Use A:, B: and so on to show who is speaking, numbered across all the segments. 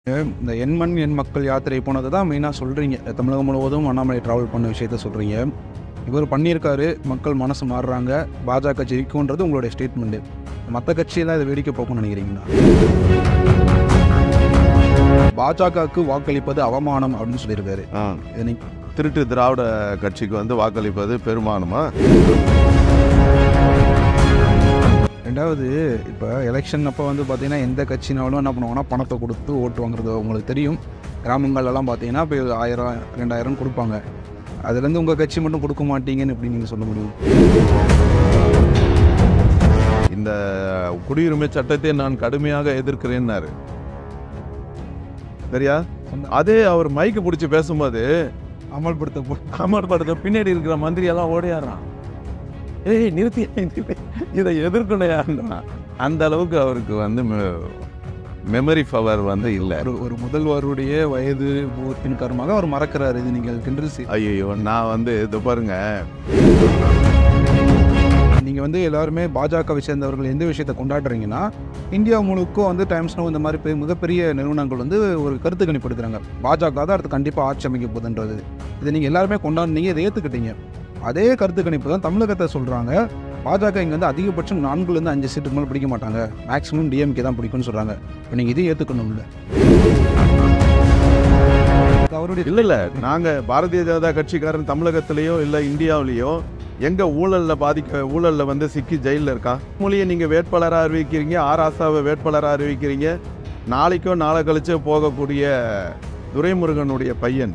A: இந்த எண்மண் எண் மக்கள் யாத்திரை போனது தான் மெயினாக சொல்கிறீங்க. தமிழகம் முழுவதும் அண்ணாமலை ட்ராவல் பண்ண விஷயத்த சொல்கிறீங்க. இவர் பண்ணியிருக்காரு, மக்கள் மனசு மாறுறாங்க, பாஜக ஜெயிக்கும்ன்றது உங்களுடைய ஸ்டேட்மெண்ட்டு. மற்ற கட்சியெல்லாம் இதை வேடிக்கை பார்க்கணும்னு நினைக்கிறீங்களா? பாஜகவுக்கு வாக்களிப்பது அவமானம் அப்படின்னு சொல்லியிருக்காரு.
B: திருட்டு திராவிட கட்சிக்கு வந்து வாக்களிப்பது பெருமானமா?
A: ரெண்டாவது, இப்போ எலெக்ஷன் அப்போ வந்து பார்த்தீங்கன்னா எந்த கட்சினாலும் என்ன பண்ணுவாங்கன்னா பணத்தை கொடுத்து ஓட்டு வாங்குறது உங்களுக்கு தெரியும். கிராமங்கள்லாம் பார்த்தீங்கன்னா இப்போ 1000 2000 கொடுப்பாங்க. அதுலேருந்து உங்கள் கட்சி மட்டும் கொடுக்க மாட்டீங்கன்னு எப்படி நீங்கள் சொல்ல முடியும்?
B: இந்த குடியுரிமை சட்டத்தை நான் கடுமையாக எதிர்க்கிறேன்னாரு. சரியா? அதே அவர் மைக்கு பிடிச்சி பேசும்போது அமல்படுத்த பின்னாடி இருக்கிற மந்திரியெல்லாம் ஓடியாடுறான். ஏய் நிறுத்தி இதை எதிர்க்கணும். அந்த அளவுக்கு அவருக்கு வந்து மெமரி பவர் வந்து இல்லை.
A: ஒரு முதல்வருடைய வயது மூர்த்தின் காரணமாக அவர் மறக்கிறாரு. இது நீங்கள் கிண்டல்
B: ஐயோ, நான் வந்து இது பாருங்க,
A: நீங்கள் வந்து எல்லாருமே பாஜகவை சேர்ந்தவர்கள் எந்த விஷயத்தை கொண்டாடுறீங்கன்னா, இந்தியா முழுக்கும் வந்து டைம்ஸ் நவ் இந்த மாதிரி மிகப்பெரிய நிறுவனங்கள் வந்து ஒரு கருத்து கணிப்படுத்துகிறாங்க. பாஜக தான் அடுத்து கண்டிப்பாக ஆட்சி அமைக்க போகுதுன்றது. இதை நீங்கள் எல்லாருமே கொண்டாடுனீங்க, இதை ஏற்றுக்கிட்டீங்க. அதே கருத்து கணிப்பு தான் தமிழகத்தை சொல்கிறாங்க. பாஜக இங்கே வந்து அதிகபட்சம் 4லேருந்து 5 சீட்டுக்கு மேலே பிடிக்க மாட்டாங்க, மேக்ஸிமம் டிஎம்கே தான் பிடிக்கும்னு சொல்கிறாங்க. இப்போ நீங்கள் இதையும் ஏற்றுக்கணும் இல்லை?
B: அவருடைய இல்லை நாங்கள் பாரதிய ஜனதா கட்சிக்காரன் தமிழகத்திலேயோ இல்லை இந்தியாவிலேயோ எங்கே ஊழலில் வந்து சிக்கி ஜெயிலில் இருக்கான். மொழியை நீங்கள் வேட்பாளராக அறிவிக்கிறீங்க, ஆராசாவை வேட்பாளராக அறிவிக்கிறீங்க. நாளைக்கோ நாளை கழிச்சோ போகக்கூடிய துரைமுருகனுடைய பையன்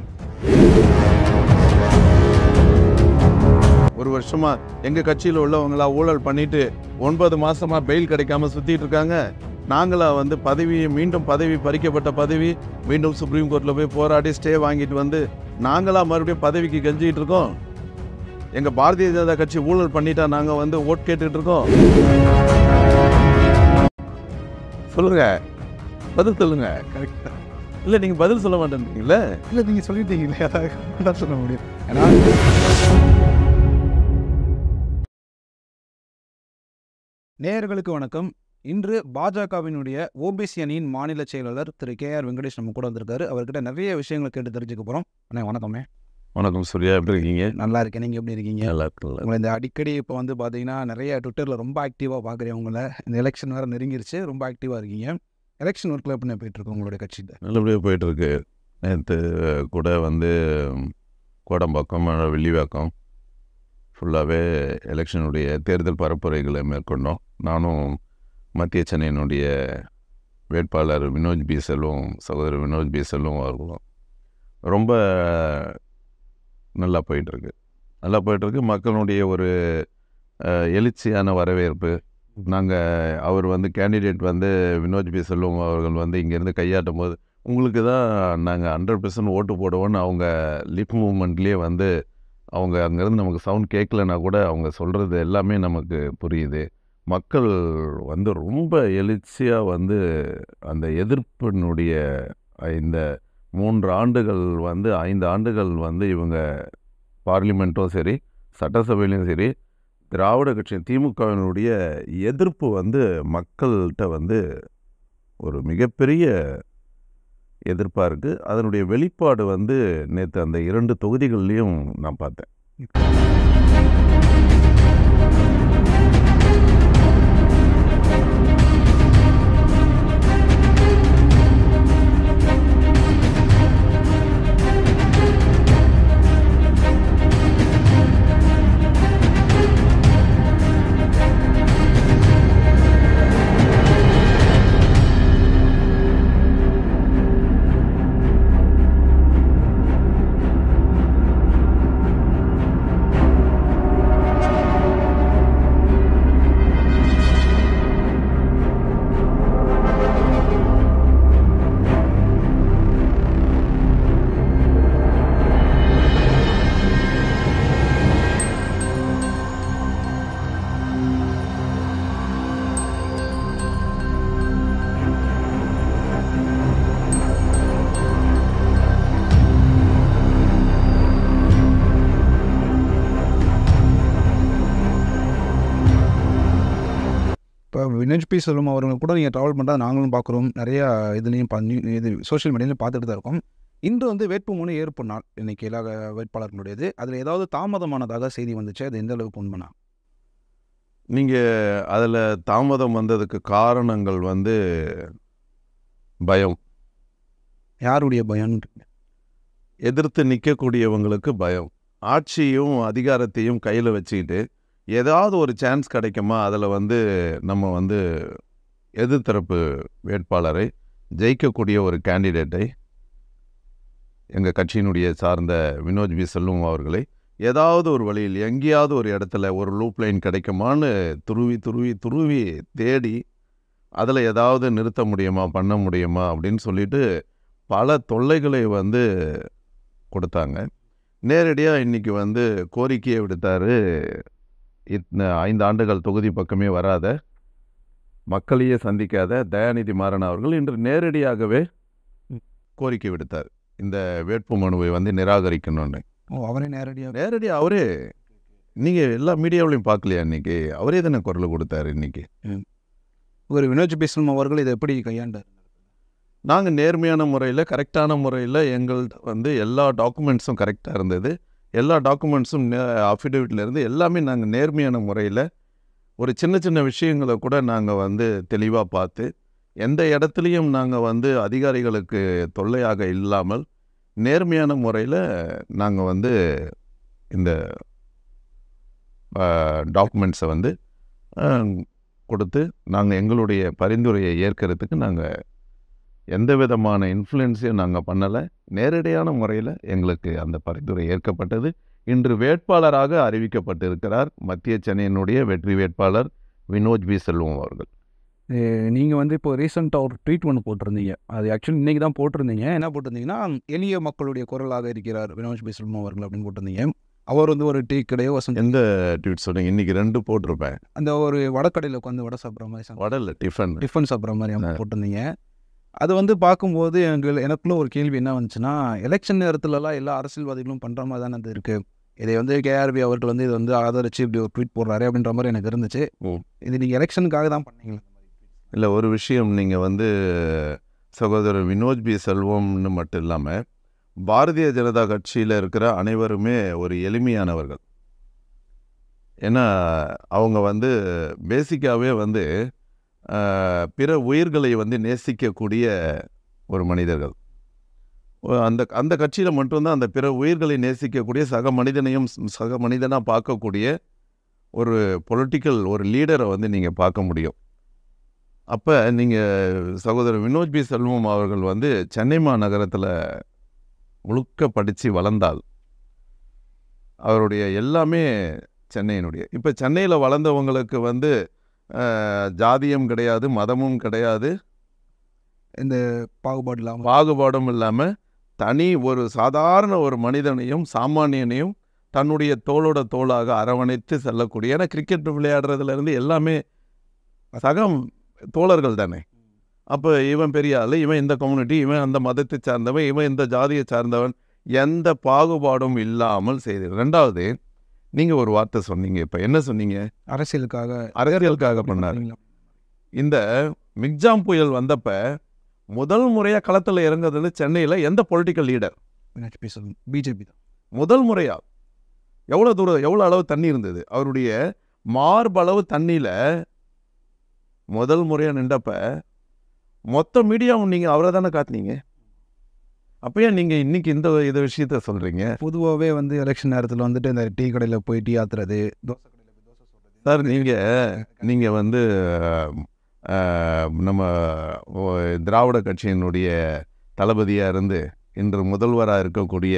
B: ஒரு வருஷமா எங்கள் கட்சியில் உள்ளவங்களா ஊழல் பண்ணிட்டு 9 மாசமா பெயில் கிடைக்காம சுற்றிட்டு இருக்காங்க. நாங்களா வந்து மீண்டும் பதவி பறிக்கப்பட்ட பதவி மீண்டும் சுப்ரீம் கோர்ட்டில் போய் போராடி ஸ்டே வாங்கிட்டு வந்து நாங்களா மறுபடியும் பதவிக்கு கெஞ்சிக்கிட்டு இருக்கோம். எங்கள் பாரதிய ஜனதா கட்சி ஊழல் பண்ணிட்டா நாங்கள் வந்து ஓட் கேட்டுட்டு இருக்கோம். சொல்லுங்க, பதில் சொல்லுங்க.
A: கரெக்டா
B: இல்லை நீங்கள் பதில் சொல்ல மாட்டேன்றீங்களே?
A: இல்லை, நீங்கள் சொல்லிட்டீங்களே, அதான் சொல்ல முடியும். ஏன்னா நேயர்களுக்கு வணக்கம். இன்று பாஜகவினுடைய ஓபிசி அணியின் மாநில செயலாளர் திரு KR வெங்கடேஷ் நம்ம கூட வந்திருக்காரு. அவர்கிட்ட நிறைய விஷயங்களை கேட்டு தெரிஞ்சுக்க போகிறோம். அண்ணே வணக்கமே.
B: வணக்கம் சூர்யா, எப்படி இருக்கீங்க?
A: நல்லா இருக்கேன், நீங்கள் எப்படி இருக்கீங்க?
B: நல்லா இருக்கு.
A: உங்களை இந்த அடிக்கடி இப்போ வந்து பார்த்தீங்கன்னா நிறைய ட்விட்டரில் ரொம்ப ஆக்டிவாக பார்க்குறேன் உங்களை. இந்த எலெக்ஷன் வேறு நெருங்கிருச்சு, ரொம்ப ஆக்டிவாக இருக்கீங்க. எலெக்ஷன் ஒர்க்கில் எப்படி போயிட்டுருக்கு உங்களுடைய கட்சியில்?
B: நல்லபடியாக போயிட்டுருக்கு. நேற்று கூட வந்து கோடம்பாக்கம் வில்லிவாக்கம் ஃபுல்லாகவே எலெக்ஷனுடைய தேர்தல் பரப்புரைகளை மேற்கொண்டோம். நானும் மத்திய சென்னையினுடைய வேட்பாளர் வினோத் பி செல்வம், சகோதரர் வினோத் பி செல்வம் அவர்களும் ரொம்ப நல்லா போயிட்டுருக்கு. மக்களுடைய ஒரு எழுச்சியான வரவேற்பு. அவர் வந்து கேண்டிடேட் வந்து வினோத் பி செல்வம் அவர்கள் வந்து இங்கேருந்து கையாட்டும் போது உங்களுக்கு தான் நாங்கள் 100% ஓட்டு போடுவோன்னு அவங்க லிப் மூமெண்ட்லேயே வந்து அவங்க அங்கேருந்து நமக்கு சவுண்ட் கேட்கலன்னா கூட அவங்க சொல்கிறது எல்லாமே நமக்கு புரியுது. மக்கள் வந்து ரொம்ப எழுச்சியாக வந்து அந்த எதிர்ப்பினுடைய இந்த 3 ஆண்டுகள் வந்து 5 ஆண்டுகள் வந்து இவங்க பார்லிமெண்ட்டும் சரி சட்டசபையிலையும் சரி திராவிட கட்சி திமுகவினுடைய எதிர்ப்பு வந்து மக்கள்கிட்ட வந்து ஒரு மிகப்பெரிய எதிர்ப்பாக இருக்குது. அதனுடைய வெளிப்பாடு வந்து நேற்று அந்த 2 தொகுதிகள்லேயும் நான் பார்த்தேன்.
A: வினோஜ் செல்வம் அவர்கள் கூட நீங்கள் ட்ராவல் பண்ணுறதை நாங்களும் பார்க்குறோம், நிறையா இதுலேயும் இது சோஷியல் மீடியாலையும் பார்த்துட்டு தான் இருக்கோம். இன்று வந்து வேட்புமனு ஏற்பு நாள் இன்னைக்கு எல்லா வேட்பாளர்களுடையது. அதில் ஏதாவது தாமதமானதாக செய்தி வந்துச்சு, அது எந்த அளவுக்கு உண்மைனா?
B: நீங்கள் அதில் தாமதம் வந்ததுக்கு காரணங்கள் வந்து பயம்.
A: யாருடைய பயம்?
B: எதிர்த்து நிற்கக்கூடியவங்களுக்கு பயம். ஆட்சியும் அதிகாரத்தையும் கையில் வச்சுக்கிட்டு ஏதாவது ஒரு சான்ஸ் கிடைக்குமா, அதில் வந்து நம்ம வந்து எதிர்த்தரப்பு வேட்பாளரை ஜெயிக்கக்கூடிய ஒரு கேண்டிடேட்டை எங்கள் கட்சியினுடைய சார்ந்த வினோஜ் செல்வம் அவர்களை ஏதாவது ஒரு வழியில் எங்கேயாவது ஒரு இடத்துல ஒரு லூப் லைன் கிடைக்குமான்னு துருவி தேடி அதில் ஏதாவது நிறுத்த முடியுமா, பண்ண முடியுமா அப்படின்னு சொல்லிட்டு பல தொல்லைகளை வந்து கொடுத்தாங்க. நேரடியாக இன்றைக்கி வந்து கோரிக்கையை விடுத்தார். 5 ஆண்டுகள் தொகுதி பக்கமே வராத, மக்களையே சந்திக்காத தயாநிதி மாறன் அவர்கள் இன்று நேரடியாகவே கோரிக்கை விடுத்தார், இந்த வேட்பு மனுவை வந்து நிராகரிக்கணும்னு.
A: அவரே
B: நேரடியாக அவரே, நீங்கள் எல்லா மீடியாவிலையும் பார்க்கலையா? இன்றைக்கி அவரே தானே குரல் கொடுத்தாரு. இன்றைக்கி
A: ஒரு வினோஜ் செல்வம் அவர்கள் இதை எப்படி கையாண்டார்?
B: நாங்கள் நேர்மையான முறையில், கரெக்டான முறையில், எங்கள்கிட்ட வந்து எல்லா டாக்குமெண்ட்ஸும் கரெக்டாக இருந்தது. எல்லா டாக்குமெண்ட்ஸும் அஃபிடேவிட்லேருந்து எல்லாமே நாங்கள் நேர்மையான முறையில் ஒரு சின்ன சின்ன விஷயங்களை கூட நாங்கள் வந்து தெளிவாக பார்த்து, எந்த இடத்துலையும் நாங்கள் வந்து அதிகாரிகளுக்கு தொல்லையாக இல்லாமல் நேர்மையான முறையில் நாங்கள் வந்து இந்த டாக்குமெண்ட்ஸை வந்து கொடுத்து நாங்கள் எங்களுடைய பரிந்துரையை ஏற்கிறதுக்கு நாங்கள் எந்த விதமான இன்ஃப்ளூயன்ஸையும் நாங்கள் பண்ணலை. நேரடியான முறையில் எங்களுக்கு அந்த பரிந்துரை ஏற்கப்பட்டது. இன்று வேட்பாளராக அறிவிக்கப்பட்டிருக்கிறார் மத்திய சென்னையினுடைய வெற்றி வேட்பாளர் வினோஜ் செல்வம் அவர்கள்.
A: நீங்கள் வந்து இப்போ ரீசெண்டாக ஒரு ட்வீட் ஒன்று போட்டிருந்தீங்க, அது ஆக்சுவலி இன்றைக்கி தான் போட்டிருந்தீங்க. என்ன போட்டிருந்தீங்கன்னா, எளிய மக்களுடைய குரலாக இருக்கிறார் வினோஜ் செல்வம் அவர்கள் அப்படின்னு போட்டிருந்தீங்க. அவர் வந்து ஒரு டீ கடையோ
B: எந்த ட்வீட் சொன்னீங்க? இன்றைக்கி 2 போட்டிருப்பேன்.
A: அந்த ஒரு வடக்கடையில் உட்காந்து வடை சாப்பிட்ற மாதிரி,
B: வடை
A: டிஃபன் சாப்பிட்ற மாதிரி போட்டிருந்தீங்க. அது வந்து பார்க்கும்போது எனக்குள்ள ஒரு கேள்வி என்ன வந்துச்சுன்னா, எலெக்ஷன் நேரத்துலலாம் எல்லா அரசியல்வாதிகளும் பண்ணுற மாதிரி தானே அது இருக்குது. இதை வந்து கேஆர்பி அவர்கள் வந்து இதை வந்து ஆதரிச்சு இப்படி ஒரு ட்வீட் போடுறாரு அப்படின்ற மாதிரி எனக்கு இருந்துச்சு. இது நீங்கள் எலெக்ஷனுக்காக தான் பண்ணீங்களா?
B: இல்லை, ஒரு விஷயம், நீங்கள் வந்து சகோதரர் வினோஜ் செல்வம்னு மட்டும் இல்லாமல் பாரதிய ஜனதா கட்சியில் இருக்கிற அனைவருமே ஒரு எளிமையானவர்கள். ஏன்னா அவங்க வந்து பேசிக்காகவே வந்து பிற உயிர்களை வந்து நேசிக்கக்கூடிய ஒரு மனிதர்கள். அந்த கட்சியில் மட்டும்தான் அந்த பிற உயிர்களை நேசிக்கக்கூடிய சக மனிதனாக பார்க்கக்கூடிய ஒரு பொலிட்டிக்கல் ஒரு லீடரை வந்து நீங்கள் பார்க்க முடியும். அப்போ நீங்கள் சகோதரர் வினோஜ் செல்வம் அவர்கள் வந்து சென்னை மாநகரத்தில் முழுக்க படித்து வளர்ந்தால் அவருடைய எல்லாமே சென்னையினுடைய, இப்போ சென்னையில் வளர்ந்தவங்களுக்கு வந்து ஜாதியம் கிடையாது, மதமும் கிடையாது,
A: இந்த
B: பாகுபாடும் இல்லாமல் தனி ஒரு சாதாரண ஒரு மனிதனையும் சாமானியனையும் தன்னுடைய தோளோட தோளாக அரவணைத்து செல்லக்கூடிய, ஏன்னா கிரிக்கெட் விளையாடுறதுலேருந்து எல்லாமே சக தோழர்கள் தானே. அப்போ இவன் பெரிய ஆள், இவன் இந்த கம்யூனிட்டி, இவன் அந்த மதத்தை சார்ந்தவன், இவன் இந்த ஜாதியை சார்ந்தவன், எந்த பாகுபாடும் இல்லாமல் செய்து. 2வது, நீங்கள் ஒரு வார்த்தை சொன்னீங்க, இப்போ என்ன சொன்னீங்க? அரசியலுக்காக பண்ணார். இந்த மிக்ஜாம் புயல் வந்தப்ப முதல் முறையாக களத்தில் இறங்குறது சென்னையில் எந்த பொலிட்டிக்கல் லீடர்?
A: பிஜேபி தான்
B: முதல் முறையாக. எவ்வளோ அளவு தண்ணி இருந்தது? அவருடைய மார்பளவு தண்ணியில் முதல் முறையாக நின்றப்ப மொத்த மீடியாவும் நீங்கள் அவரை தானே காட்டினீங்க. அப்போயே நீங்கள் இன்றைக்கி இந்த விஷயத்த சொல்கிறீங்க.
A: பொதுவாகவே வந்து எலெக்ஷன் நேரத்தில் வந்துட்டு இந்த டீ கடையில் போய் டீ ஆத்துறது, தோசை கடையில் போய் தோசை சொல்கிறது.
B: சார், நீங்கள் வந்து நம்ம திராவிட கட்சியினுடைய தளபதியாக இருந்து இன்று முதல்வராக இருக்கக்கூடிய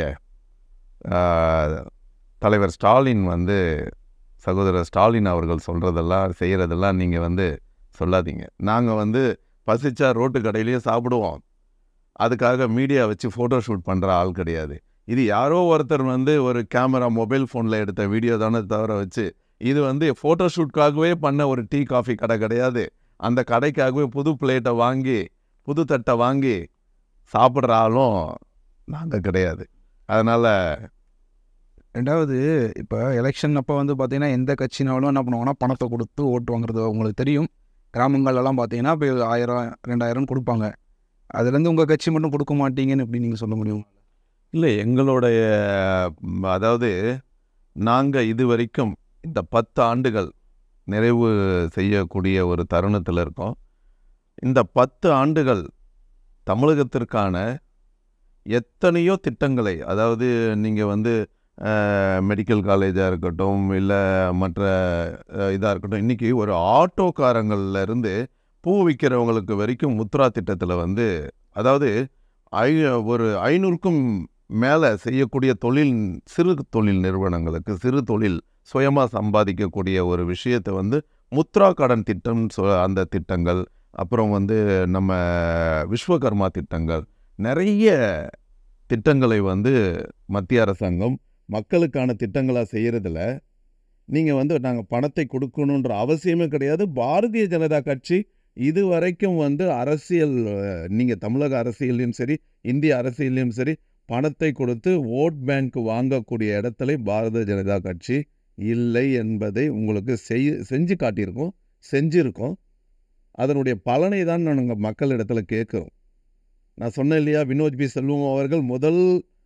B: தலைவர் ஸ்டாலின் வந்து, சகோதரர் ஸ்டாலின் அவர்கள் சொல்கிறதெல்லாம் செய்கிறதெல்லாம் நீங்கள் வந்து சொல்லாதீங்க. நாங்கள் வந்து பசிச்சா ரோட்டு கடையிலையும் சாப்பிடுவோம், அதுக்காக மீடியா வச்சு ஃபோட்டோ ஷூட் பண்ணுற ஆள் கிடையாது. இது யாரோ ஒருத்தர் வந்து ஒரு கேமரா மொபைல் ஃபோனில் எடுத்த வீடியோ தானே தவிர வச்சு, இது வந்து ஃபோட்டோ ஷூட்காகவே பண்ண ஒரு டீ காஃபி கடை கிடையாது. அந்த கடைக்காகவே புது பிளேட்டை வாங்கி புது தட்டை வாங்கி சாப்பிட்ற ஆளும் நாங்கள் கிடையாது. அதனால்
A: 2வது, இப்போ எலெக்ஷன் அப்போ வந்து பார்த்திங்கன்னா எந்த கட்சினாலும் என்ன பண்ணுவாங்கன்னா பணத்தை கொடுத்து ஓட்டு வாங்குறது உங்களுக்கு தெரியும். கிராமங்கள்லாம் பார்த்தீங்கன்னா இப்போ 1000 2000 கொடுப்பாங்க. அதுலேருந்து உங்கள் கட்சி மட்டும் கொடுக்க மாட்டீங்கன்னு எப்படி நீங்கள் சொல்ல முடியும்?
B: இல்லை, எங்களுடைய அதாவது நாங்கள் இது வரைக்கும் இந்த 10 ஆண்டுகள் நிறைவு செய்யக்கூடிய ஒரு தருணத்தில் இருக்கோம். இந்த 10 ஆண்டுகள் தமிழகத்திற்கான எத்தனையோ திட்டங்களை, அதாவது நீங்கள் வந்து மெடிக்கல் காலேஜாக இருக்கட்டும், இல்லை மற்ற இதாக இருக்கட்டும், இன்றைக்கி ஒரு ஆட்டோக்காரங்கள்லேருந்து பூ விற்கிறவங்களுக்கு வரைக்கும் முத்ரா திட்டத்தில் வந்து, அதாவது ஒரு 500க்கும் மேலே செய்யக்கூடிய சிறு தொழில் நிறுவனங்களுக்கு, சிறு தொழில் சுயமாக சம்பாதிக்கக்கூடிய ஒரு விஷயத்தை வந்து முத்ரா கடன் திட்டம், அந்த திட்டங்கள், அப்புறம் வந்து நம்ம விஸ்வகர்மா திட்டங்கள், நிறைய திட்டங்களை வந்து மத்திய அரசாங்கம் மக்களுக்கான திட்டங்களாக செய்கிறதுல நீங்கள் வந்து நாங்கள் பணத்தை கொடுக்கணுன்ற அவசியமே கிடையாது. பாரதிய ஜனதா கட்சி இது வரைக்கும் வந்து அரசியல், நீங்கள் தமிழக அரசியலையும் சரி, இந்திய அரசியலையும் சரி, பணத்தை கொடுத்து ஓட் பேங்க் வாங்கக்கூடிய இடத்துல பாரதிய ஜனதா கட்சி இல்லை என்பதை உங்களுக்கு செஞ்சு காட்டியிருக்கோம், செஞ்சுருக்கோம். அதனுடைய பலனை தான் நாங்கள் மக்களிடத்துல கேட்குறோம். நான் சொன்னேன் இல்லையா, வினோத் பி செல்வம் அவர்கள் முதல்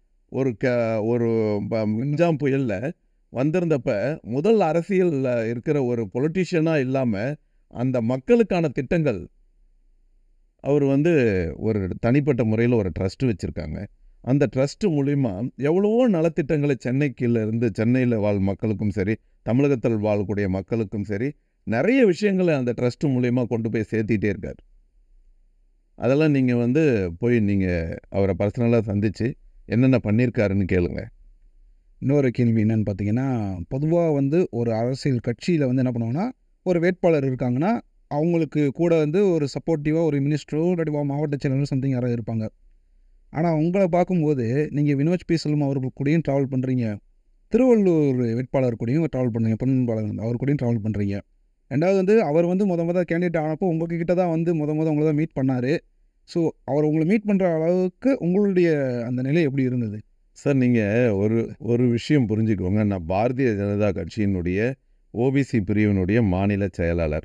B: ஒரு மிஞ்சாம் புயலில் வந்திருந்தப்ப முதல் அரசியலில் இருக்கிற ஒரு பொலிட்டிஷியனாக இல்லாமல் அந்த மக்களுக்கான திட்டங்கள் அவர் வந்து ஒரு தனிப்பட்ட முறையில் ஒரு ட்ரஸ்ட் வச்சுருக்காங்க. அந்த ட்ரஸ்ட்டு மூலிமா எவ்வளவோ நலத்திட்டங்களை சென்னையில் வாழ் மக்களுக்கும் சரி, தமிழகத்தில் வாழக்கூடிய மக்களுக்கும் சரி, நிறைய விஷயங்களை அந்த ட்ரஸ்ட்டு மூலிமா கொண்டு போய் சேர்த்திட்டே இருக்கார். அதெல்லாம் நீங்கள் வந்து போய் நீங்கள் அவரை பர்சனலாக சந்தித்து என்னென்ன பண்ணியிருக்காருன்னு கேளுங்க.
A: இன்னொரு கேள்வி என்னென்னு பார்த்தீங்கன்னா, பொதுவாக வந்து ஒரு அரசியல் கட்சியில் வந்து என்ன பண்ணுவாங்கன்னா, ஒரு வேட்பாளர் இருக்காங்கன்னா அவங்களுக்கு கூட வந்து ஒரு சப்போர்ட்டிவாக ஒரு மினிஸ்டரோ இல்லாட்டி மாவட்ட செயலரோ சம்திங் யாராவது இருப்பாங்க. ஆனால் உங்களை பார்க்கும்போது நீங்கள் வினோத் பி செல்வம் அவர்கள் கூடயும் ட்ராவல் பண்ணுறீங்க, திருவள்ளூர் வேட்பாளர் கூடயும் ட்ராவல் பண்ணுறீங்க, பொன்பாலன் அவர் கூடயும் ட்ராவல் பண்ணுறீங்க. ரெண்டாவது வந்து அவர் வந்து முத கேண்டிடேட் ஆனப்போ உங்ககிட்ட தான் வந்து உங்களை தான் மீட் பண்ணார். ஸோ அவர் உங்களை மீட் பண்ணுற அளவுக்கு உங்களுடைய அந்த நிலை எப்படி இருந்தது?
B: சார், நீங்கள் ஒரு விஷயம் புரிஞ்சுக்கோங்க. நான் பாரதிய ஜனதா கட்சியினுடைய ஓபிசி பிரிவினுடைய மாநில செயலாளர்.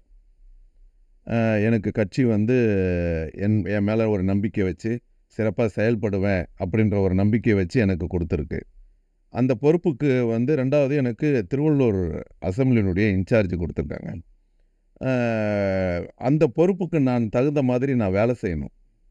B: எனக்கு கட்சி வந்து என் மேலே ஒரு நம்பிக்கை வச்சு சிறப்பாக செயல்படுவேன் அப்படின்ற ஒரு நம்பிக்கையை வச்சு எனக்கு கொடுத்துருக்கு. அந்த பொறுப்புக்கு வந்து ரெண்டாவது எனக்கு திருவள்ளூர் அசம்பிளினுடைய இன்சார்ஜ் கொடுத்துருக்காங்க. அந்த பொறுப்புக்கு நான் தகுந்த மாதிரி நான் வேலை செய்யணும்.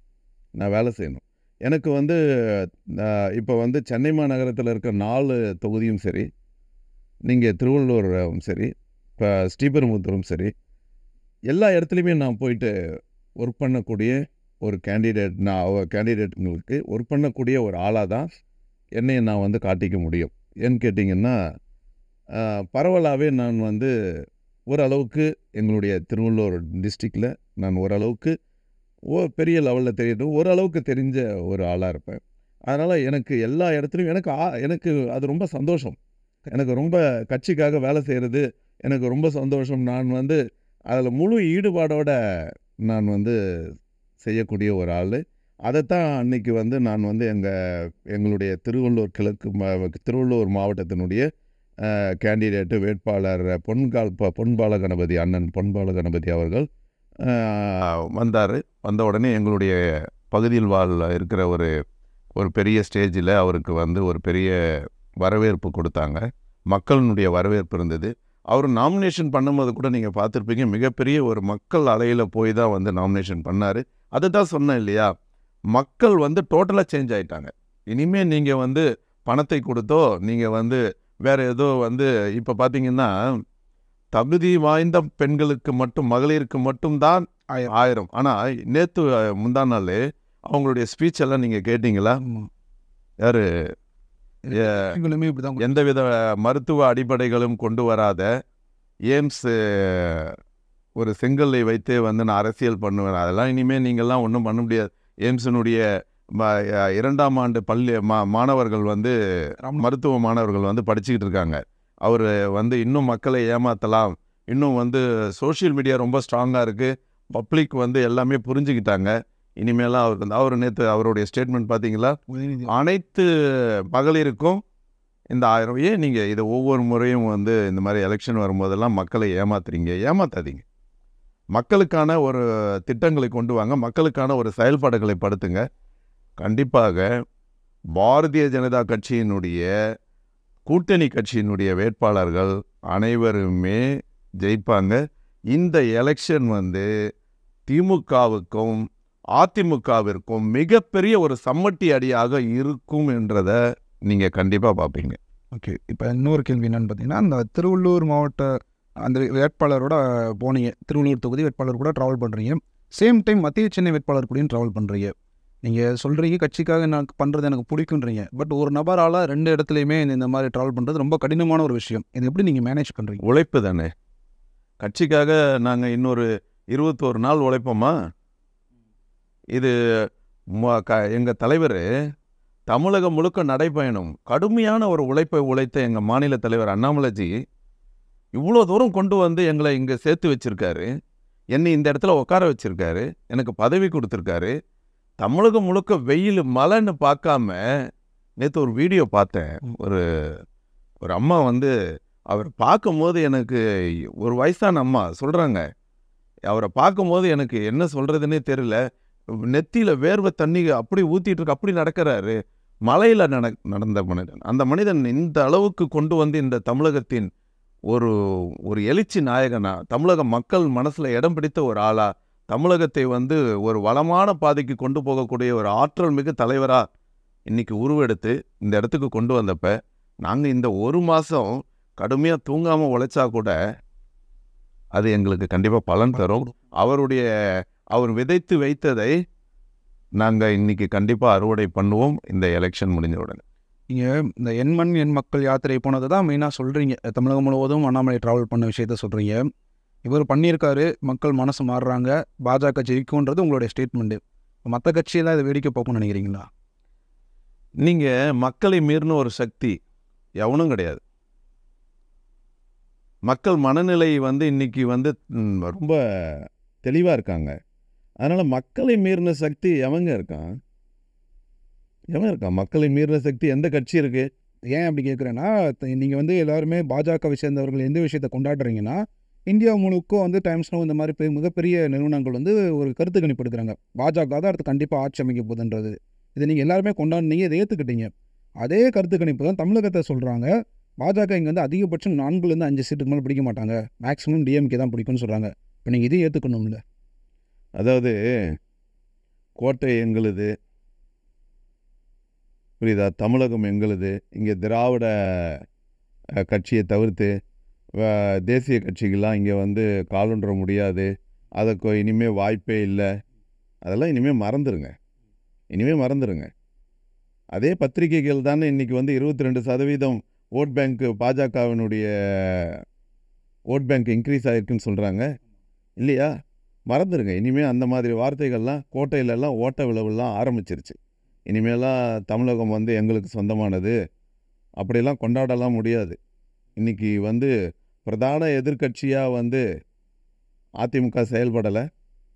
B: எனக்கு வந்து இப்போ வந்து சென்னை மாநகரத்தில் இருக்கிற 4 தொகுதியும் சரி, நீங்கள் திருவள்ளூரும் சரி, இப்போ ஸ்ரீபெரும்புத்தூரும் சரி, எல்லா இடத்துலையுமே நான் போயிட்டு ஒர்க் பண்ணக்கூடிய ஒரு கேண்டிடேட்டுங்களுக்கு ஒர்க் பண்ணக்கூடிய ஒரு ஆளாக தான் என்னை நான் வந்து காட்டிக்க முடியும். ஏன்னு கேட்டிங்கன்னா, பரவலாகவே நான் வந்து ஓரளவுக்கு எங்களுடைய திருவள்ளூர் டிஸ்ட்ரிக்டில் நான் ஓரளவுக்கு பெரிய லெவலில் தெரியட்டும், ஓரளவுக்கு தெரிஞ்ச ஒரு ஆளாக இருப்பேன். அதனால் எனக்கு எல்லா இடத்துலையும் எனக்கு அது ரொம்ப சந்தோஷம். எனக்கு ரொம்ப கட்சிக்காக வேலை செய்கிறது எனக்கு ரொம்ப சந்தோஷம். நான் வந்து அதில் முழு ஈடுபாடோட நான் வந்து செய்யக்கூடிய ஒரு ஆள். அதைத்தான் அன்றைக்கி வந்து நான் வந்து எங்களுடைய திருவள்ளூர் திருவள்ளூர் மாவட்டத்தினுடைய கேண்டிடேட்டு வேட்பாளர் பொன்பால கணபதி, அண்ணன் பொன்பால கணபதி அவர்கள் வந்த உடனே எங்களுடைய பகுதியில் இருக்கிற ஒரு பெரிய ஸ்டேஜில் அவருக்கு வந்து ஒரு பெரிய வரவேற்பு கொடுத்தாங்க. மக்களினுடைய வரவேற்பு இருந்தது. அவர் நாமினேஷன் பண்ணும்போது கூட நீங்கள் பார்த்துருப்பீங்க, மிகப்பெரிய ஒரு மக்கள் அலையில் போய் தான் வந்து நாமினேஷன் பண்ணார். அதை தான் சொன்னேன் இல்லையா, மக்கள் வந்து டோட்டலாக சேஞ்ச் ஆகிட்டாங்க. இனிமேல் நீங்கள் வந்து பணத்தை கொடுத்தோ நீங்கள் வந்து வேறு ஏதோ வந்து இப்போ பார்த்தீங்கன்னா தகுதி வாய்ந்த பெண்களுக்கு மட்டும், மகளிருக்கு மட்டும்தான் 1000. ஆனால் நேற்று முந்தா நாள் அவங்களுடைய ஸ்பீச் எல்லாம் நீங்கள் கேட்டிங்களா? யார் எந்தவித மருத்துவ அடிப்படைகளும் கொண்டு வராத எய்ம்ஸ் ஒரு செங்கல்லை வைத்து வந்து நான் அரசியல் பண்ணுவேன், அதெல்லாம் இனிமேல் நீங்கள்லாம் ஒன்றும் பண்ண முடியாது. எய்ம்ஸினுடைய 2ஆம் ஆண்டு மாணவர்கள் வந்து மருத்துவ மாணவர்கள் வந்து படிச்சுக்கிட்டு இருக்காங்க. அவர் வந்து இன்னும் மக்களை ஏமாற்றலாம், இன்னும் வந்து சோஷியல் மீடியா ரொம்ப ஸ்ட்ராங்காக இருக்குது, பப்ளிக் வந்து எல்லாமே புரிஞ்சுக்கிட்டாங்க. இனிமேலாம் அவர் நேற்று அவருடைய ஸ்டேட்மெண்ட் பார்த்தீங்களா, அனைத்து மகளிருக்கும் இந்த 1000. ஏன் நீங்கள் இதை ஒவ்வொரு முறையும் வந்து இந்த மாதிரி எலெக்ஷன் வரும்போதெல்லாம் மக்களை ஏமாத்துறீங்க? ஏமாத்தாதீங்க. மக்களுக்கான ஒரு திட்டங்களை கொண்டு வாங்க, மக்களுக்கான ஒரு செயல்பாடுகளை படுத்துங்க. கண்டிப்பாக பாரதிய ஜனதா கட்சியினுடைய கூட்டணி கட்சியினுடைய வேட்பாளர்கள் அனைவருமே ஜெயிப்பாங்க. இந்த எலெக்ஷன் வந்து திமுகவுக்கும் அதிமுகவிற்கும் மிகப்பெரிய ஒரு சம்மட்டி அடியாக இருக்கும் என்றதை நீங்கள் கண்டிப்பாக பார்ப்பீங்க.
A: ஓகே, இப்போ இன்னொரு கேள்வி என்னன்னு பார்த்தீங்கன்னா, அந்த திருவள்ளூர் மாவட்ட அந்த வேட்பாளரோட போனீங்க, திருவள்ளூர் தொகுதி வேட்பாளர் கூட ட்ராவல் பண்ணுறீங்க, சேம் டைம் மத்திய சென்னை வேட்பாளர் கூடயும் ட்ராவல் பண்ணுறீங்க. நீங்கள் சொல்கிறீங்க கட்சிக்காக நான் பண்ணுறது எனக்கு பிடிக்குன்றீங்க. பட் ஒரு நபரால் 2 இடத்துலையுமே இந்த மாதிரி ட்ராவல் பண்ணுறது ரொம்ப கடினமான ஒரு விஷயம். இது எப்படி நீங்கள் மேனேஜ் பண்ணுறீங்க?
B: உழைப்பு தானே. கட்சிக்காக நாங்கள் இன்னொரு 21 நாள் உழைப்போமா? இது எங்கள் தலைவர் தமிழகம் முழுக்க நடைபயணம் கடுமையான ஒரு உழைப்பை உழைத்த எங்கள் மாநில தலைவர் அண்ணாமலைஜி இவ்வளோ தூரம் கொண்டு வந்து எங்களை இங்கே சேர்த்து வச்சுருக்காரு. என்னை இந்த இடத்துல உட்கார வச்சுருக்காரு, எனக்கு பதவி கொடுத்துருக்காரு. தமிழகம் முழுக்க வெயில் மழைன்னு பார்க்காம நேற்று ஒரு வீடியோ பார்த்தேன். ஒரு அம்மா வந்து அவர் பார்க்கும்போது எனக்கு ஒரு வயசான அம்மா சொல்கிறாங்க, அவரை பார்க்கும்போது எனக்கு என்ன சொல்கிறதுனே தெரியல, நெத்தியில் வேர்வை தண்ணி அப்படி ஊற்றிட்டு இருக்கு, அப்படி நடக்கிறாரு, மலையில் நடந்த மனிதன். அந்த மனிதன் இந்த அளவுக்கு கொண்டு வந்து இந்த தமிழகத்தின் ஒரு எழுச்சி நாயகனா, தமிழக மக்கள் மனசில் இடம் பிடித்த ஒரு ஆளா, தமிழகத்தை வந்து ஒரு வளமான பாதைக்கு கொண்டு போகக்கூடிய ஒரு ஆற்றல் மிகு தலைவராக இன்றைக்கி உருவெடுத்து இந்த இடத்துக்கு கொண்டு வந்தப்ப நாங்கள் இந்த 1 மாதம் கடுமையாக தூங்காமல் உழைச்சா கூட அது எங்களுக்கு கண்டிப்பாக பலன் தரும். அவர் விதைத்து வைத்ததை நாங்கள் இன்றைக்கி கண்டிப்பாக அறுவடை பண்ணுவோம் இந்த எலெக்ஷன் முடிஞ்ச உடனே.
A: நீங்கள் இந்த என் மண் என் மக்கள் யாத்திரை போனதை தான் மெயினாக சொல்கிறீங்க. தமிழகம் முழுவதும் அண்ணாமலை ட்ராவல் பண்ண விஷயத்த சொல்கிறீங்க. இவர் பண்ணியிருக்காரு, மக்கள் மனசு மாறுறாங்க, பாஜக ஜெயிக்கும்ன்றது உங்களுடைய ஸ்டேட்மெண்ட்டு. மற்ற கட்சியெல்லாம் இதை வேடிக்கை பார்க்கணும்னு நினைக்கிறீங்களா?
B: நீங்கள் மக்களை மீறின ஒரு சக்தி எவனும் கிடையாது. மக்கள் மனநிலை வந்து இன்றைக்கி வந்து ரொம்ப தெளிவாக இருக்காங்க. அதனால் மக்களை மீறின சக்தி எவன் இருக்கான்? மக்களை மீறின சக்தி எந்த கட்சி இருக்குது?
A: ஏன் அப்படி கேட்குறேன்னா, நீங்கள் வந்து எல்லாருமே பாஜகவை சேர்ந்தவர்கள் எந்த விஷயத்தை கொண்டாடுறீங்கன்னா, இந்தியா முழுக்கும் வந்து டைம்ஸ் நவ் இந்த மாதிரி மிகப்பெரிய நிறுவனங்கள் வந்து ஒரு கருத்து கணிப்பு எடுக்கிறாங்க, பாஜக தான் அடுத்து கண்டிப்பாக ஆட்சி அமைக்க போகுதுன்றது. இதை நீங்கள் எல்லாருமே கொண்டாடுனீங்க, இதை ஏற்றுக்கிட்டீங்க. அதே கருத்து கணிப்பு தான் தமிழகத்தை சொல்கிறாங்க, பாஜக இங்கே வந்து அதிகபட்சம் 4லேருந்து 5 சீட்டுக்கு மேலே பிடிக்க மாட்டாங்க, மேக்ஸிமம் டிஎம்கே தான் பிடிக்கும்னு சொல்கிறாங்க. இப்போ நீங்கள் இதையும் ஏற்றுக்கணும்ல?
B: அதாவது கோட்டை எங்களுது, புரியுதா? தமிழகம் எங்களுது. இங்கே திராவிட கட்சியை தவிர்த்து தேசிய கட்சிகள்லாம் இங்கே வந்து காலுன்ற முடியாது, அதுக்கு இனிமேல் வாய்ப்பே இல்லை. அதெல்லாம் இனிமேல் மறந்துடுங்க. அதே பத்திரிகைகள் தானே இன்றைக்கி வந்து 22% ஓட் பேங்க், பாஜகவினுடைய ஓட் பேங்க் இன்க்ரீஸ் ஆகிருக்குன்னு சொல்கிறாங்க இல்லையா? மறந்துடுங்க. இனிமேல் அந்த மாதிரி வார்த்தைகள்லாம் கோட்டையிலெல்லாம் ஓட்ட விழவெல்லாம் ஆரம்பிச்சிருச்சு. இனிமேலாம் தமிழகம் வந்து எங்களுக்கு சொந்தமானது அப்படிலாம் கொண்டாடலாம் முடியாது. இன்றைக்கி வந்து பிரதான எதிர்க்கட்சியாக வந்து அதிமுக செயல்படலை,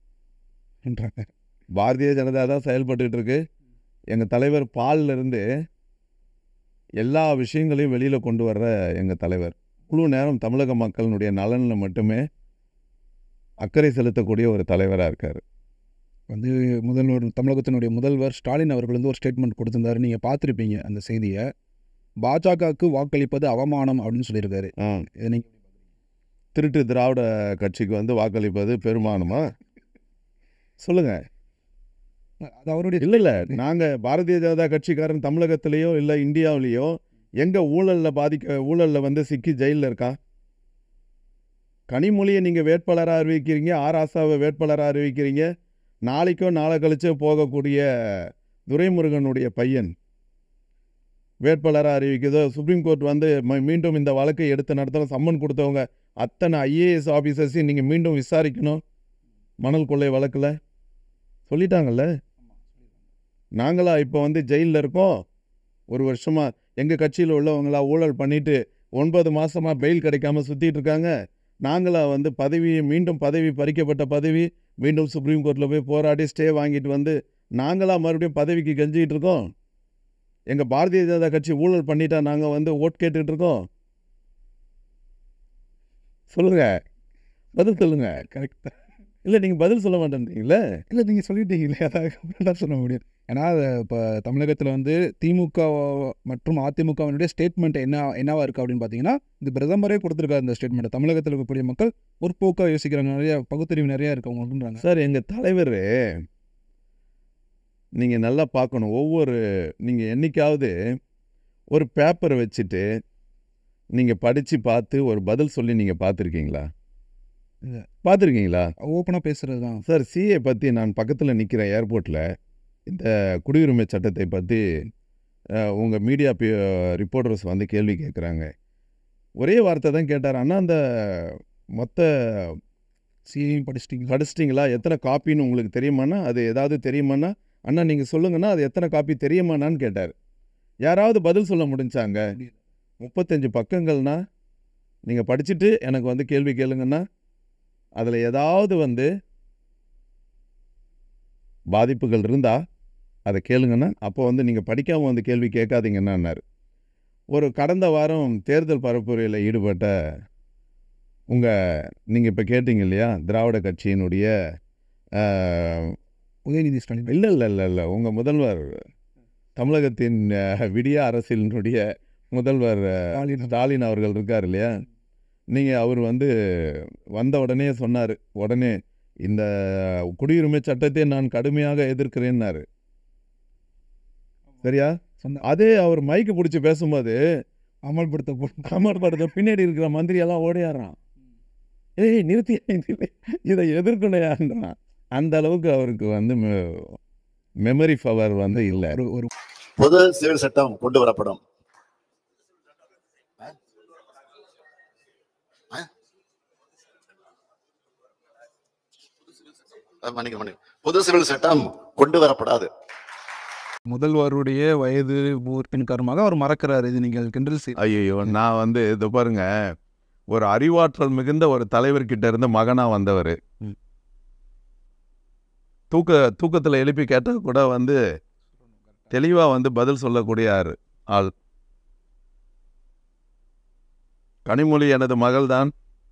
B: பாரதிய ஜனதா தான் செயல்பட்டுக்கிட்டு இருக்கு. எங்கள் தலைவர் பாலிலிருந்து எல்லா விஷயங்களையும் வெளியில் கொண்டு வர்ற எங்கள் தலைவர் முழு நேரம் தமிழக மக்களினுடைய நலனில் மட்டுமே அக்கறை செலுத்தக்கூடிய ஒரு தலைவராக இருக்கார்.
A: வந்து தமிழகத்தினுடைய முதல்வர் ஸ்டாலின் அவர்கள் வந்து ஒரு ஸ்டேட்மெண்ட் கொடுத்துருந்தாரு, நீங்கள் பார்த்துருப்பீங்க அந்த செய்தியை. பாஜகவுக்கு வாக்களிப்பது அவமானம் அப்படின்னு சொல்லியிருக்காரு. இதை நீங்கள்
B: திருட்டு திராவிட கட்சிக்கு வந்து வாக்களிப்பது பெருமானமா? சொல்லுங்கள்.
A: அது அவருடைய
B: இல்லை, நாங்கள் பாரதிய ஜனதா கட்சிக்காரன் தமிழகத்திலேயோ இல்லை இந்தியாவிலேயோ எங்கே ஊழலில் வந்து சிக்கி ஜெயிலில் இருக்கான்? கனிமொழியை நீங்கள் வேட்பாளராக அறிவிக்கிறீங்க, ஆராசாவை வேட்பாளராக அறிவிக்கிறீங்க. நாளைக்கோ நாளை கழிச்சோ போகக்கூடிய துரைமுருகனுடைய பையன் வேட்பாளராக அறிவிக்கிறதோ, சுப்ரீம் கோர்ட் வந்து மீண்டும் இந்த வழக்கை எடுத்து நடத்தணும், சம்மன் கொடுத்தவங்க அத்தனை ஐஏஎஸ் ஆஃபீஸர்ஸையும் நீங்கள் மீண்டும் விசாரிக்கணும் மணல் கொள்ளை வழக்கில் சொல்லிட்டாங்கல்ல. நாங்களா இப்போ வந்து ஜெயிலில் இருக்கோம், 1 வருஷமாக எங்கள் கட்சியில் உள்ளவங்களா ஊழல் பண்ணிவிட்டு 9 மாதமாக பெயில் கிடைக்காம சுற்றிட்டு இருக்காங்க. நாங்களா வந்து மீண்டும் பதவி பறிக்கப்பட்ட பதவி மீண்டும் சுப்ரீம் கோர்ட்டில் போய் போராடி ஸ்டே வாங்கிட்டு வந்து நாங்களாம் மறுபடியும் பதவிக்கு கெஞ்சிக்கிட்டு இருக்கோம். எங்கள் பாரதிய ஜனதா கட்சி ஊழல் பண்ணிட்டா நாங்கள் வந்து ஓட் கேட்டுக்கிட்டு இருக்கோம். சொல்லுங்க, பதில் சொல்லுங்க.
A: கரெக்டாக
B: இல்லை நீங்கள் பதில் சொல்ல மாட்டேன்றீங்களே.
A: இல்லை நீங்கள் சொல்லிட்டீங்களே, அதான் சொல்ல முடியும். ஏன்னா இப்போ தமிழகத்தில் வந்து திமுக மற்றும் அதிமுகவினுடைய ஸ்டேட்மெண்ட் என்னவா இருக்குது அப்படின்னு பார்த்தீங்கன்னா, இந்த பிரதமரே கொடுத்துருக்காரு இந்த ஸ்டேட்மெண்ட். தமிழகத்தில் இருக்கக்கூடிய மக்கள் முற்போக்காக யோசிக்கிறாங்க, நிறைய பகுத்தறிவு நிறையா இருக்கவங்கன்றாங்க.
B: சார் எங்கள் தலைவர் நீங்கள் நல்லா பார்க்கணும். நீங்கள் என்னைக்காவது ஒரு பேப்பரை வச்சுட்டு நீங்கள் படித்து பார்த்து ஒரு பதில் சொல்லி நீங்கள் பார்த்துருக்கீங்களா?
A: இல்லை.
B: பார்த்துருக்கீங்களா?
A: ஓப்பனாக பேசுகிறது தான்
B: சார். சிஏ பற்றி நான் பக்கத்தில் நிற்கிறேன் ஏர்போர்ட்டில். இந்த குடியுரிமை சட்டத்தை பற்றி உங்கள் மீடியா ரிப்போர்ட்டர்ஸ் வந்து கேள்வி கேட்குறாங்க. ஒரே வார்த்தை தான் கேட்டார், அண்ணா அந்த மொத்த
A: சிஏ
B: படிச்சிட்டிங்களா, எத்தனை காப்பின்னு உங்களுக்கு தெரியுமாண்ணா, அது ஏதாவது தெரியுமாண்ணா, அண்ணா நீங்கள் சொல்லுங்கண்ணா அது எத்தனை காப்பி தெரியுமாண்ணான்னு கேட்டார். யாராவது பதில் சொல்ல முடிஞ்சாங்க? 35 பக்கங்கள்னா நீங்கள் படிச்சுட்டு எனக்கு வந்து கேள்வி கேளுங்கன்னா அதில் ஏதாவது வந்து பாதிப்புகள் இருந்தால் அதை கேளுங்கன்னா, அப்போ வந்து நீங்கள் படிக்காமல் வந்து கேள்வி கேட்காதீங்கன்னாரு. ஒரு கடந்த வாரம் தேர்தல் பரப்புரையில் ஈடுபட்ட நீங்கள் இப்போ கேட்டீங்க இல்லையா, திராவிட கட்சியினுடைய
A: உதயநிதி ஸ்டாலின்.
B: இல்லை இல்லை இல்லை இல்லை உங்கள் முதல்வர், தமிழகத்தின் விடிய அரசியலினுடைய முதல்வர் ஸ்டாலின் அவர்கள் இருக்கார் இல்லையா, நீங்கள் அவர் வந்து வந்த உடனே சொன்னார், உடனே இந்த குடியுரிமை சட்டத்தை நான் கடுமையாக எதிர்க்கிறேன்னாரு. சரியா? அதே அவர் மைக்கு பிடிச்சி பேசும்போது அமல்படுத்த பின்னாடி இருக்கிற மந்திரியெல்லாம் ஓடியாடுறான். ஏய் நிறுத்தி இதை எதிர்க்கணையான்றான். அந்த அளவுக்கு அவருக்கு வந்து மெமரி பவர் வந்து இல்லை.
C: ஒரு பொது சிவில் சட்டம் கொண்டு வரப்படும். பொது சிவில் சட்டம் கொண்டு வரப்படாது.
A: முதல்வருடைய வயது மூர்ப்பின் காரணமாக அவர் மறக்கிறார். இது நீங்கள் கிண்டல் செய்ய.
B: ஐயோ, நான் வந்து இது பாருங்க, ஒரு அறிவாற்றல் மிகுந்த ஒரு தலைவர்கிட்ட இருந்து மகனா வந்தவர். தூக்கத்தில் எழுப்பி கேட்டால் கூட வந்து தெளிவாக வந்து பதில் சொல்லக்கூடிய ஆள். கனிமொழி எனது மகள் தான்,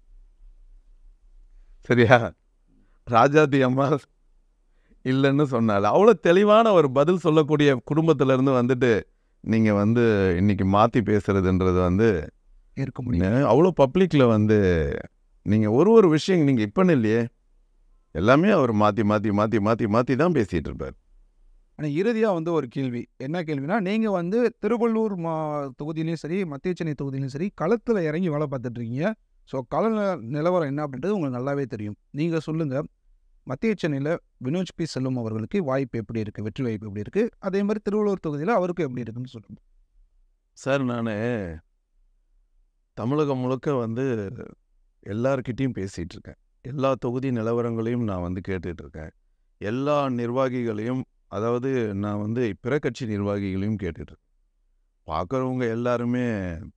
B: சரியா? ராஜாத்தி அம்மா இல்லைன்னு சொன்னால அவ்வளோ தெளிவான ஒரு பதில் சொல்லக்கூடிய குடும்பத்திலேருந்து வந்துட்டு நீங்கள் வந்து இன்னைக்கு மாற்றி பேசுறதுன்றது வந்து
A: இருக்க முடியும்.
B: அவ்வளோ பப்ளிக்கில் வந்து நீங்கள் ஒரு விஷயம் நீங்கள் இப்போன்னு இல்லையே, எல்லாமே அவர் மாற்றி மாற்றி மாற்றி மாற்றி மாற்றி தான் பேசிகிட்டு இருப்பார்.
A: ஆனால் இறுதியாக வந்து ஒரு கேள்வி, என்ன கேள்வினா, நீங்கள் வந்து திருவள்ளூர் தொகுதியிலையும் சரி, மத்திய சென்னை தொகுதியிலையும் சரி, களத்தில் இறங்கி வேலை பார்த்துட்ருக்கீங்க. ஸோ கள நிலவரம் என்ன அப்படின்றது உங்களுக்கு நல்லாவே தெரியும். நீங்கள் சொல்லுங்கள், மத்திய சென்னையில் வினோஜ் பி செல்வம் அவர்களுக்கு வாய்ப்பு எப்படி இருக்குது, வெற்றி வாய்ப்பு எப்படி இருக்குது, அதே மாதிரி திருவள்ளூர் தொகுதியில் அவருக்கு எப்படி இருக்குன்னு சொல்லுங்கள்.
B: சார், நான் தமிழகம் முழுக்க வந்து எல்லார்கிட்டையும் பேசிகிட்டு இருக்கேன். எல்லா தொகுதி நிலவரங்களையும் நான் வந்து கேட்டுட்ருக்கேன். எல்லா நிர்வாகிகளையும், அதாவது நான் வந்து பிற கட்சி நிர்வாகிகளையும் கேட்டுட்ருக்கேன். பார்க்குறவங்க எல்லாருமே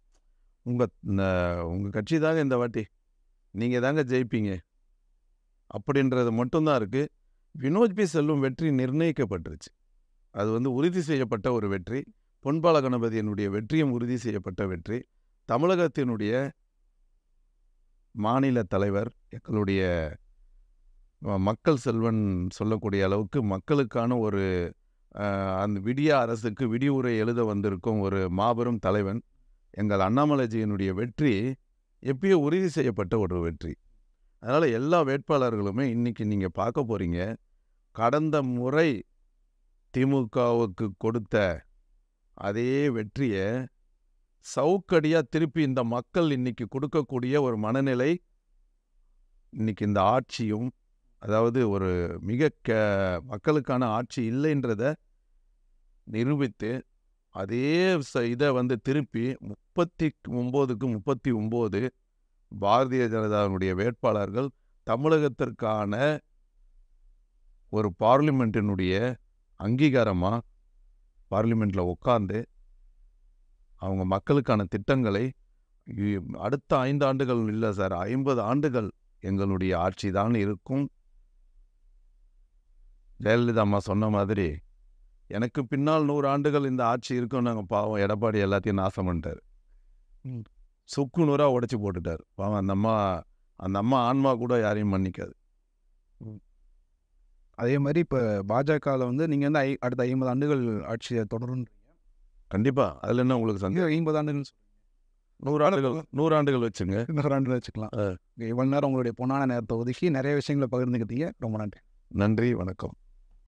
B: உங்கள் கட்சி தாங்க இந்த வாட்டி, நீங்கள் தாங்க ஜெயிப்பீங்க அப்படின்றது மட்டும்தான் இருக்குது. வினோஜ் பி செல்வம் வெற்றி நிர்ணயிக்கப்பட்டுருச்சு. அது வந்து உறுதி செய்யப்பட்ட ஒரு வெற்றி. பொன்பால கணபதியினுடைய வெற்றியும் உறுதி செய்யப்பட்ட வெற்றி. தமிழகத்தினுடைய மாநில தலைவர், எங்களுடைய மக்கள் செல்வன் சொல்லக்கூடிய அளவுக்கு மக்களுக்கான ஒரு அந்த விடிய அரசுக்கு விடிவுரை எழுத வந்திருக்கும் ஒரு மாபெரும் தலைவன் எங்கள் அண்ணாமலைஜியினுடைய வெற்றி எப்பயோ உறுதி செய்யப்பட்ட ஒரு வெற்றி. அதனால் எல்லா வேட்பாளர்களுமே இன்றைக்கி நீங்கள் பார்க்க போகிறீங்க, கடந்த முறை திமுகவுக்கு கொடுத்த அதே வெற்றியை சவுக்கடியாக திருப்பி இந்த மக்கள் இன்றைக்கி கொடுக்கக்கூடிய ஒரு மனநிலை இன்றைக்கி இந்த ஆட்சியும், அதாவது ஒரு மிக மக்களுக்கான ஆட்சி இல்லைன்றதை நிரூபித்து அதே இதை வந்து திருப்பி 39க்கு 39 பாரதிய ஜனதாவுடைய வேட்பாளர்கள் தமிழகத்திற்கான ஒரு பார்லிமெண்ட்டினுடைய அங்கீகாரமாக பார்லிமெண்ட்டில் உட்கார்ந்து அவங்க மக்களுக்கான திட்டங்களை அடுத்த 5 ஆண்டுகள் இல்லை சார், 50 ஆண்டுகள் எங்களுடைய ஆட்சி தான் இருக்கும். ஜெயலலிதா அம்மா சொன்ன மாதிரி எனக்கு பின்னால் 100 ஆண்டுகள் இந்த ஆட்சி இருக்கும். நாங்கள் பாவம் எடப்பாடி எல்லாத்தையும் நாசம் பண்ணிட்டார், சுக்கு நூறாக உடைச்சி போட்டுட்டார். பாவம் அந்த அம்மா ஆன்மா கூட யாரையும் மன்னிக்காது.
A: அதே மாதிரி இப்போ பாஜகவில் வந்து நீங்கள் வந்து அடுத்த 50 ஆண்டுகள் ஆட்சியை தொடரும்.
B: கண்டிப்பாக அதில் என்ன உங்களுக்கு சந்தேகம்?
A: 50 ஆண்டுகள்
B: 100 ஆண்டுகள் வச்சுங்க.
A: 100 ஆண்டுகள் வச்சுக்கலாம். இவ்வளோ நேரம் உங்களுடைய பொன்னான நேரத்தை ஒதுக்கி நிறைய விஷயங்களை பகிர்ந்துக்கிட்டீங்க. ரொம்ப நன்றி.
B: நன்றி, வணக்கம்.